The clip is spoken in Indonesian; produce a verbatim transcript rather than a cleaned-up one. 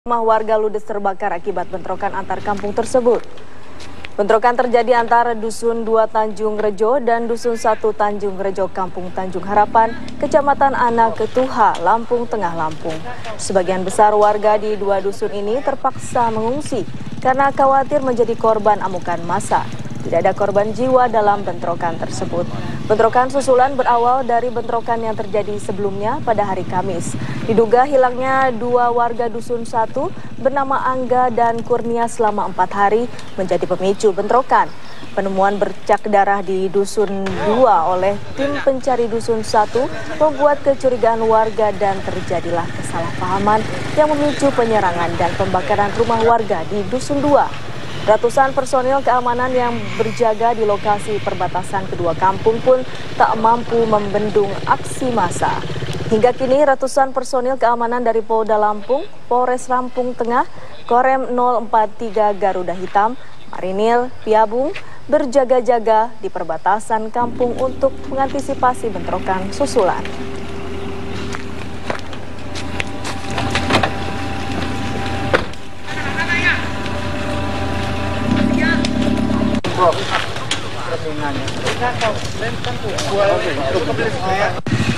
Rumah warga ludes terbakar akibat bentrokan antar kampung tersebut. Bentrokan terjadi antara Dusun dua Tanjung Rejo dan Dusun satu Tanjung Rejo Kampung Tanjung Harapan, Kecamatan Anak Ketuha, Lampung Tengah, Lampung. Sebagian besar warga di dua dusun ini terpaksa mengungsi karena khawatir menjadi korban amukan massa. Tidak ada korban jiwa dalam bentrokan tersebut. Bentrokan susulan berawal dari bentrokan yang terjadi sebelumnya pada hari Kamis. Diduga hilangnya dua warga Dusun satu bernama Angga dan Kurnia selama empat hari menjadi pemicu bentrokan. Penemuan bercak darah di Dusun dua oleh tim pencari Dusun satu membuat kecurigaan warga dan terjadilah kesalahpahaman yang memicu penyerangan dan pembakaran rumah warga di Dusun dua. Ratusan personil keamanan yang berjaga di lokasi perbatasan kedua kampung pun tak mampu membendung aksi massa. Hingga kini ratusan personil keamanan dari Polda Lampung, Polres Lampung Tengah, Korem nol empat tiga Garuda Hitam, Marinir Piabung berjaga-jaga di perbatasan kampung untuk mengantisipasi bentrokan susulan. Terus